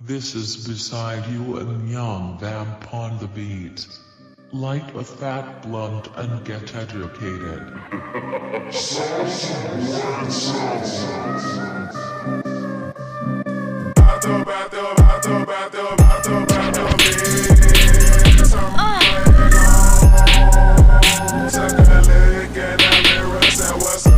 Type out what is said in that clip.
This is Beside You and Young Vamp on the beat. Light a fat blunt and get educated. Suck a lick and I mirror, say what's up.